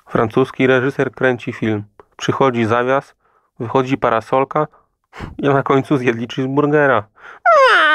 Francuski reżyser kręci film. Przychodzi zawias, wychodzi parasolka i na końcu zjedli cheeseburgera.